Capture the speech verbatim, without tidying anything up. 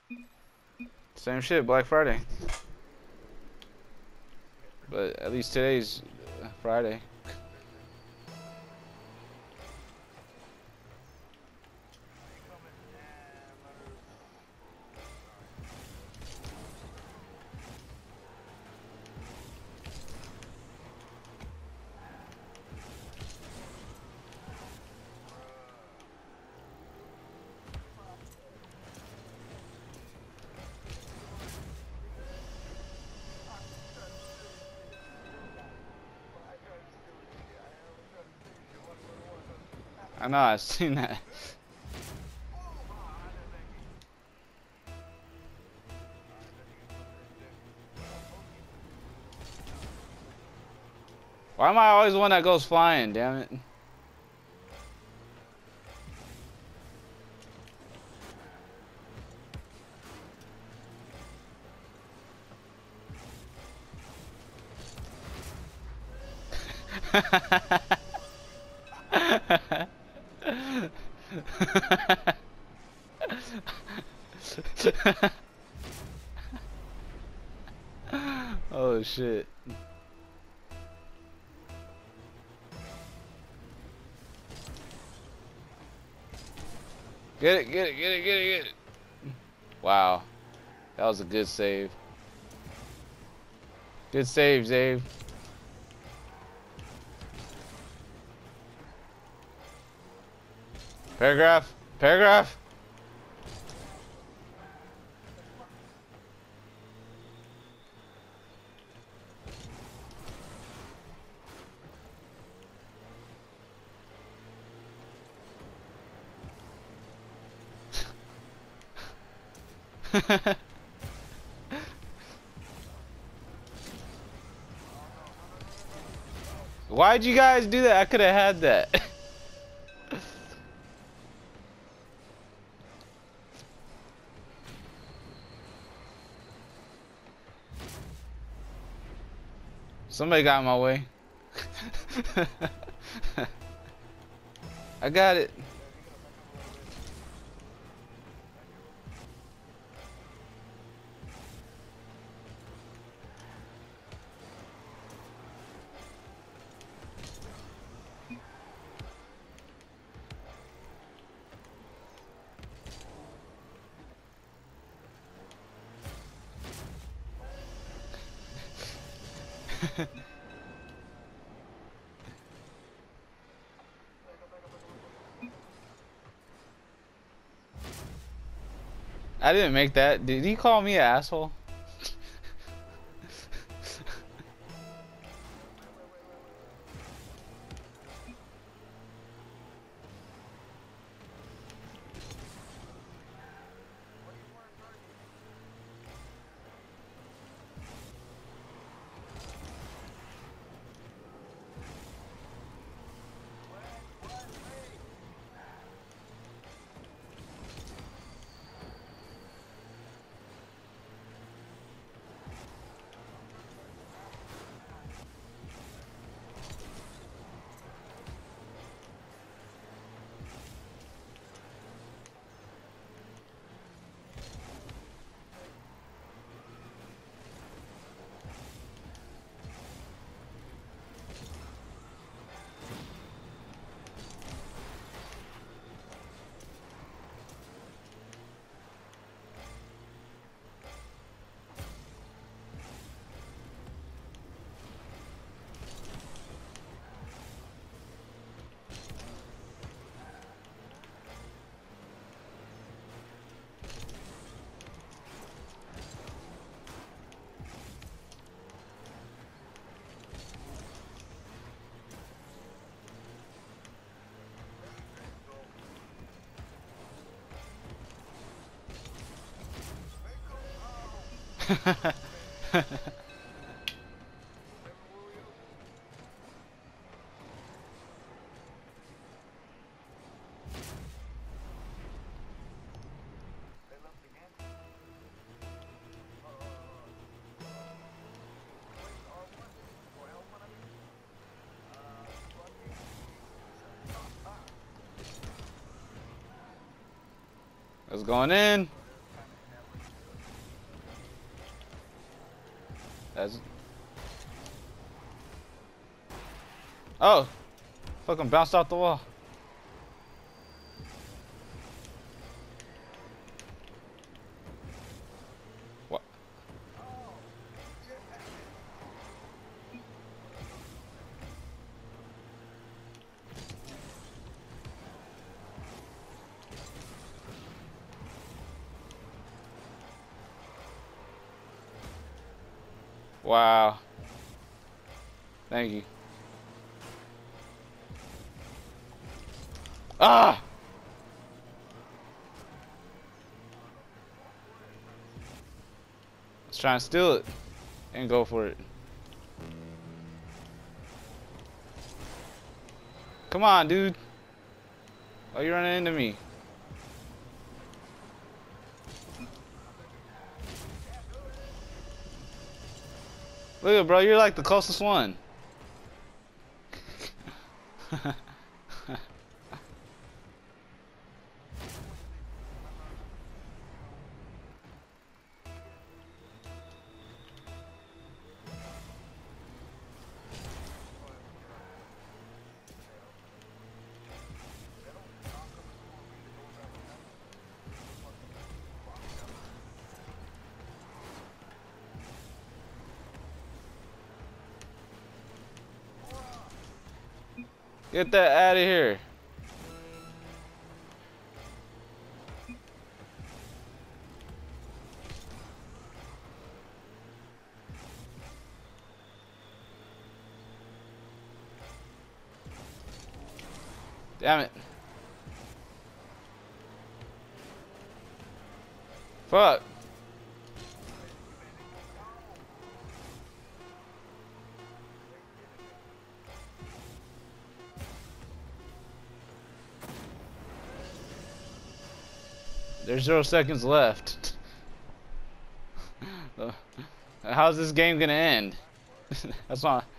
Same shit, Black Friday. But at least today's Friday. I know, I've seen that. Why am I always the one that goes flying, damn it? Oh shit. Get it, get it, get it, get it, get it. Wow. That was a good save. Good save, Zave. Paragraph, paragraph. Why'd you guys do that? I could have had that. Somebody got in my way. I got it. I didn't make that. Did he call me an asshole? It's going in. As oh, fucking bounced off the wall. What? Wow. Thank you. Ah! Let's try and steal it and go for it. Come on, dude. Why are you running into me? Look at, bro, you're like the closest one. Get that out of here. Damn it. Fuck. There's zero seconds left. How's this game gonna end? That's not.